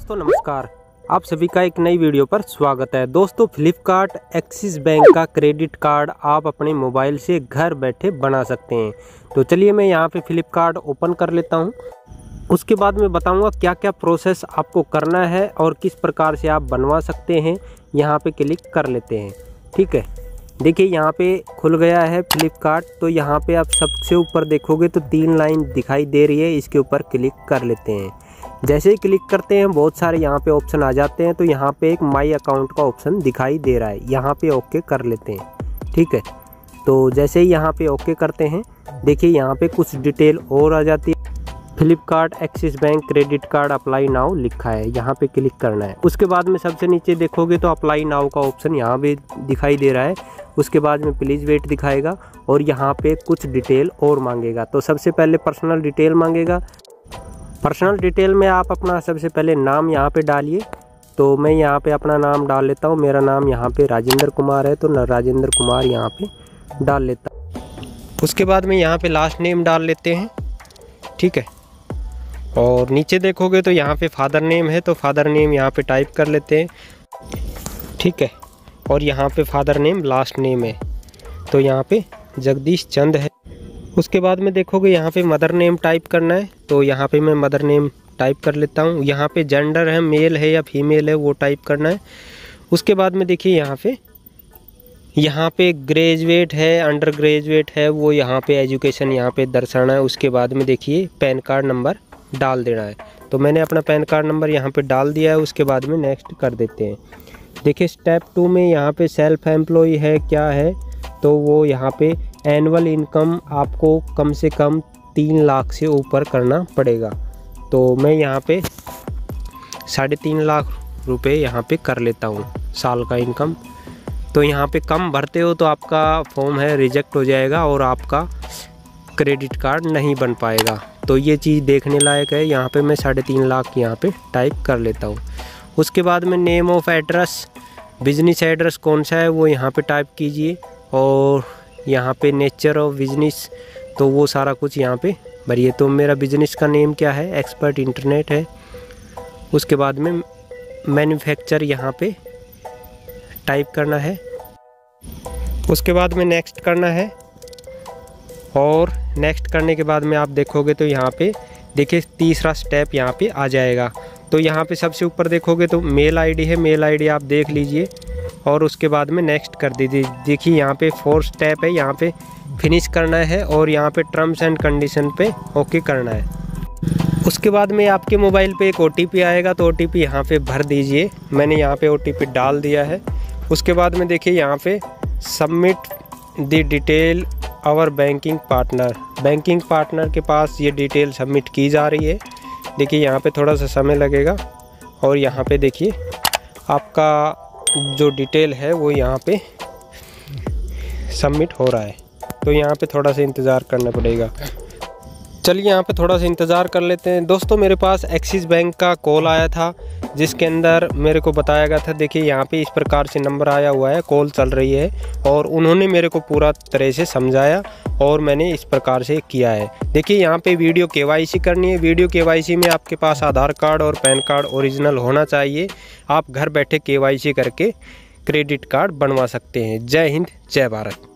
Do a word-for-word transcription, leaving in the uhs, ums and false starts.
दोस्तों नमस्कार, आप सभी का एक नई वीडियो पर स्वागत है। दोस्तों फ्लिपकार्ट एक्सिस बैंक का क्रेडिट कार्ड आप अपने मोबाइल से घर बैठे बना सकते हैं। तो चलिए मैं यहाँ पे फ्लिपकार्ट ओपन कर लेता हूँ। उसके बाद मैं बताऊँगा क्या क्या प्रोसेस आपको करना है और किस प्रकार से आप बनवा सकते हैं। यहाँ पे क्लिक कर लेते हैं। ठीक है, देखिए यहाँ पे खुल गया है फ्लिपकार्ट। तो यहाँ पे आप सबसे ऊपर देखोगे तो तीन लाइन दिखाई दे रही है, इसके ऊपर क्लिक कर लेते हैं। जैसे ही क्लिक करते हैं बहुत सारे यहाँ पे ऑप्शन आ जाते हैं। तो यहाँ पे एक माई अकाउंट का ऑप्शन दिखाई दे रहा है, यहाँ पे ओके कर लेते हैं। ठीक है, तो जैसे ही यहाँ पे ओके करते हैं देखिए यहाँ पे कुछ डिटेल और आ जाती है। Flipkart Axis bank credit card apply now लिखा है, यहाँ पे क्लिक करना है। उसके बाद में सबसे नीचे देखोगे तो अप्लाई नाउ का ऑप्शन यहाँ भी दिखाई दे रहा है। उसके बाद में प्लीज़ वेट दिखाएगा और यहाँ पे कुछ डिटेल और मांगेगा। तो सबसे पहले पर्सनल डिटेल मांगेगा। पर्सनल डिटेल में आप अपना सबसे पहले नाम यहाँ पे डालिए। तो मैं यहाँ पे अपना नाम डाल लेता हूँ। मेरा नाम यहाँ पे राजेंद्र कुमार है, तो न राजेंद्र कुमार यहाँ पे डाल लेता हूँ। उसके बाद में यहाँ पे लास्ट नेम डाल लेते हैं। ठीक है, और नीचे देखोगे तो यहाँ पे फादर नेम है, तो फादर नेम यहाँ पे टाइप कर लेते हैं। ठीक है, और यहाँ पे फादर नेम लास्ट नेम है, तो यहाँ पे जगदीश चंद है। उसके बाद में देखोगे यहाँ पे मदर नेम टाइप करना है, तो यहाँ पे मैं मदर नेम टाइप कर लेता हूँ। यहाँ पे जेंडर है, मेल है या फीमेल है, वो टाइप करना है। उसके बाद में देखिए यहाँ पे यहाँ पे ग्रेजुएट है, अंडर ग्रेजुएट है, वो यहाँ पे एजुकेशन यहाँ पे दर्शाना है। उसके बाद में देखिए पैन कार्ड नंबर डाल देना है। तो मैंने अपना पैन कार्ड नंबर यहाँ पे डाल दिया है। उसके बाद में नेक्स्ट कर देते हैं। देखिए स्टेप टू में यहाँ पे सेल्फ एम्प्लॉय है क्या है, तो वो यहाँ पे एनुअल इनकम आपको कम से कम तीन लाख से ऊपर करना पड़ेगा। तो मैं यहाँ पे साढ़े तीन लाख रुपए यहाँ पे कर लेता हूँ साल का इनकम। तो यहाँ पे कम भरते हो तो आपका फॉर्म है रिजेक्ट हो जाएगा और आपका क्रेडिट कार्ड नहीं बन पाएगा। तो ये चीज़ देखने लायक है। यहाँ पे मैं साढ़े तीन लाख यहाँ पे टाइप कर लेता हूँ। उसके बाद में name of address, business address कौन सा है वो यहाँ पे टाइप कीजिए। और यहाँ पे नेचर ऑफ बिजनेस, तो वो सारा कुछ यहाँ पे भरिए। तो मेरा बिजनेस का नेम क्या है, एक्सपर्ट इंटरनेट है। उसके बाद में मैन्युफैक्चर यहाँ पे टाइप करना है। उसके बाद में नेक्स्ट करना है। और नेक्स्ट करने के बाद में आप देखोगे तो यहाँ पे देखिए तीसरा स्टेप यहाँ पे आ जाएगा। तो यहाँ पे सबसे ऊपर देखोगे तो मेल आईडी है, मेल आईडी आप देख लीजिए और उसके बाद में नेक्स्ट कर दीजिए। देखिए यहाँ पे फोर्थ स्टेप है, यहाँ पे फिनिश करना है और यहाँ पे टर्म्स एंड कंडीशन पे ओके करना है। उसके बाद में आपके मोबाइल पे एक ओटीपी आएगा, तो ओटीपी यहाँ पे भर दीजिए। मैंने यहाँ पे ओटीपी डाल दिया है। उसके बाद में देखिए यहाँ पे submit the detail our banking partner, banking partner के पास ये डिटेल सबमिट की जा रही है। देखिए यहाँ पे थोड़ा सा समय लगेगा और यहाँ पे देखिए आपका जो डिटेल है वो यहाँ पे सबमिट हो रहा है। तो यहाँ पे थोड़ा सा इंतज़ार करना पड़ेगा। चलिए यहाँ पे थोड़ा सा इंतज़ार कर लेते हैं। दोस्तों मेरे पास एक्सिस बैंक का कॉल आया था जिसके अंदर मेरे को बताया गया था, देखिए यहाँ पे इस प्रकार से नंबर आया हुआ है, कॉल चल रही है और उन्होंने मेरे को पूरा तरह से समझाया और मैंने इस प्रकार से किया है। देखिए यहाँ पे वीडियो केवाईसी करनी है। वीडियो केवाईसी में आपके पास आधार कार्ड और पैन कार्ड ओरिजिनल होना चाहिए। आप घर बैठे केवाईसी करके क्रेडिट कार्ड बनवा सकते हैं। जय हिंद, जय भारत।